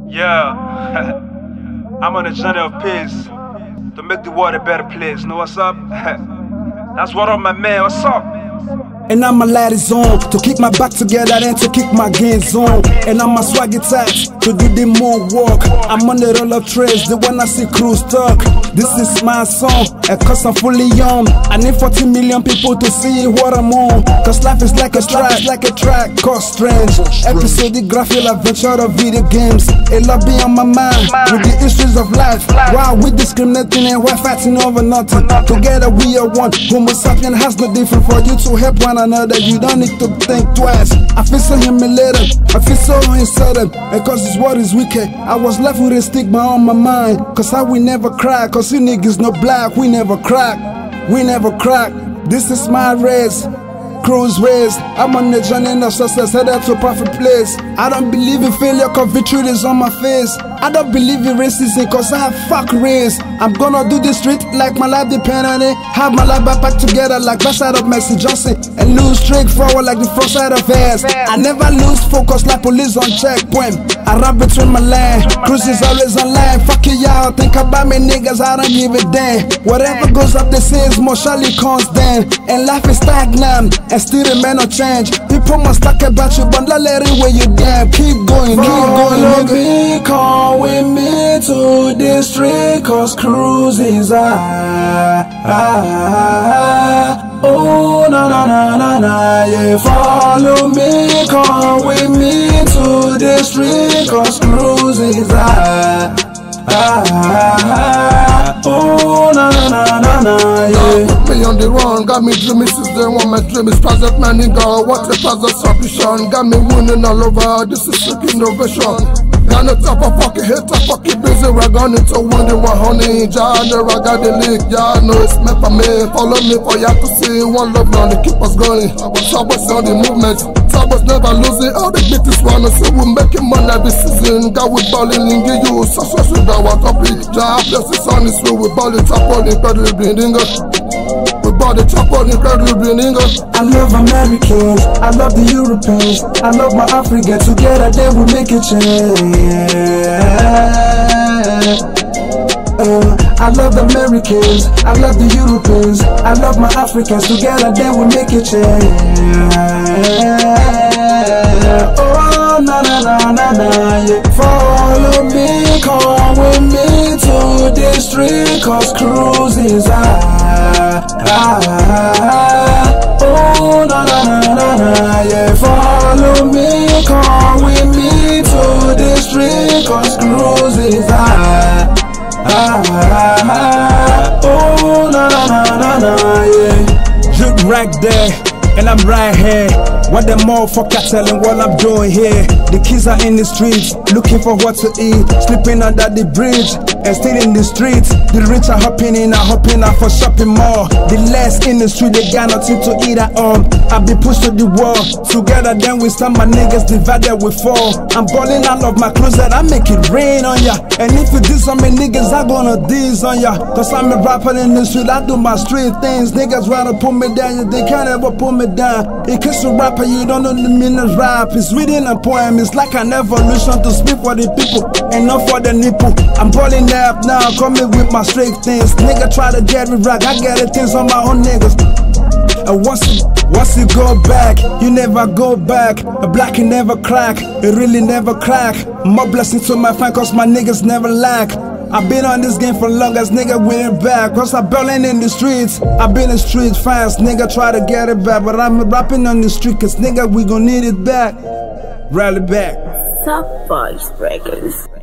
Yeah, I'm on a journey of peace to make the world a better place. Know what's up? That's what up, my man. What's up? And I'm a light is on to keep my back together and to keep my gains on. And I'm a swag attached to do the moonwalk. I'm on the roll of trace, the one I see Cruz talk. This is my song, and cause I'm fully young. I need 40 million people to see what I'm on. Cause life is like a track, cause strange. Episodic graphic adventure of video games. A lot be on my mind with the histories of life. Why we discriminating and why fighting over nothing? Together we are one. Homo sapien has no different for you to help one another. You don't need to think twice. I feel so humiliated, I feel so insulted, and cause this world is wicked. I was left with a stigma on my mind. Cause how we never cry, cause you niggas no black. We never crack, we never crack. This is my race, Cruz race. I'm on the journey of success, headed to a perfect place. I don't believe in failure cause victory is on my face. I don't believe in racism cause I fuck race. I'm gonna do this street like my life depend on it. Have my life back together like back side of Messi Johnson, and lose straight forward like the front side of ass. I never lose focus like police on checkpoint. I rap between my line, Cruz is always online. Fuck it, y'all think about me niggas, I don't give a damn. Whatever goes up they say is more surely comes down. And life is stagnant and still remain no change. People must talk about you but not let it weigh you down. Keep going, nigga. Come with me to the street cause Cruz is oh na na na na na, yeah. Follow me, come with me to the street cause Cruz is oh na na na na na, yeah. Put me on the run, got me dreaming since day one. My dream is present, my nigga. What a positive solution. Got me winning all over. This is sick innovation. Got no top of fucking hit, I fucking busy. We're going into one day, one honey. John, I got the league. Y'all know it's meant for me. Follow me for y'all to see. One love now, they keep us going. Always on the movement. Always never losing. All the biggest one, so we're making money every season. Got we balling in the use. Success with our topic. Jah bless the sun is through. We ball it up on incredibly bleeding. We ball it up on incredibly bleeding. I love Americans, I love the Europeans, I love my Africa. Together then we make a change. I love the Americans, I love the Europeans, I love my Africans. Together then we make a change. Oh na na na na na, yeah. Follow me, come with me to the street cause Cruz is oh na na na na na, yeah. Follow me, come with me to the street cause Cruz is oh na na na na na, yeah. Look right there, and I'm right here. What the motherfucker telling what I'm doing here? The kids are in the streets, looking for what to eat, sleeping under the bridge and still in the streets. The rich are hopping in out for shopping mall. The less in the street, they got nothing to eat at home. I be pushed to the wall. Together then we stand, my niggas divided we fall. I'm balling out of my closet, I make it rain on ya. And if you diss on me niggas, I gonna diss on ya. Cause I'm a rapper in the street, I do my street things. Niggas wanna put me down, they can't ever put me down. In case you rapper, you don't know the meaning of rap. It's reading a poem, it's like an evolution to speak for the people and not for the nipple. I'm balling up now, coming with my straight things. Nigga try to get me right, I get the things on my own niggas. And once you go back, you never go back. A black can never crack, it really never crack. More blessings to my fan cause my niggas never lack. I've been on this game for long as nigga winning back. Cause I'm ballin' in the streets, I've been in street fast. Nigga try to get it back, but I'm rapping on the street cause nigga we gon' need it back. Rally back. BOIZ Records.